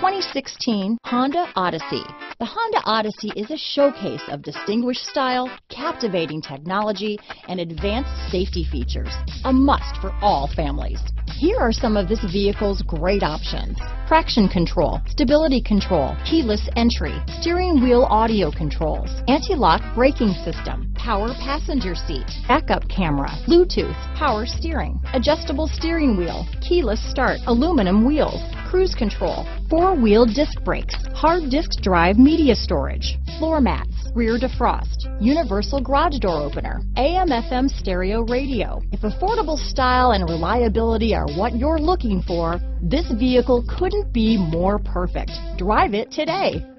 2016 Honda Odyssey. The Honda Odyssey is a showcase of distinguished style, captivating technology, and advanced safety features. A must for all families. Here are some of this vehicle's great options: traction control, stability control, keyless entry, steering wheel audio controls, anti-lock braking system, power passenger seat, backup camera, Bluetooth, power steering, adjustable steering wheel, keyless start, aluminum wheels, cruise control, four-wheel disc brakes, hard disk drive media storage, floor mats, rear defrost, universal garage door opener, AM/FM stereo radio. If affordable style and reliability are what you're looking for, this vehicle couldn't be more perfect. Drive it today.